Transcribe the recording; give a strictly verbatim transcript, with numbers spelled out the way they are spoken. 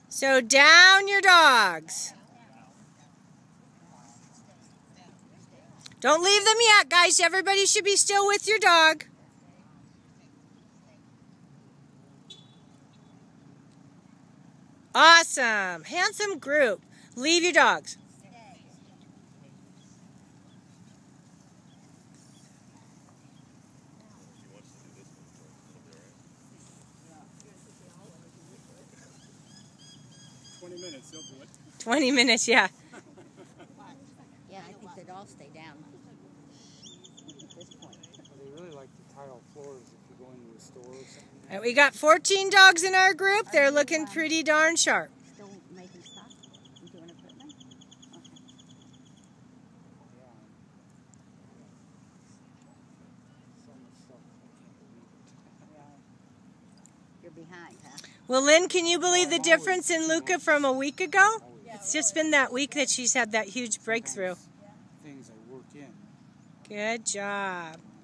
So down your dogs. Don't leave them yet, guys. Everybody should be still with your dog. Awesome. Handsome group. Leave your dogs. twenty minutes, they'll do it. twenty minutes, yeah. Yeah, I think they'd all stay down at this point. They really like the tile floors if you go into the store or something. And we got fourteen dogs in our group. They're looking pretty darn sharp. Still making stuff? You doing equipment? Okay. You're behind, huh? Well, Lynn, can you believe the difference in Luca from a week ago? It's just been that week that she's had that huge breakthrough. Things I work in. Good job.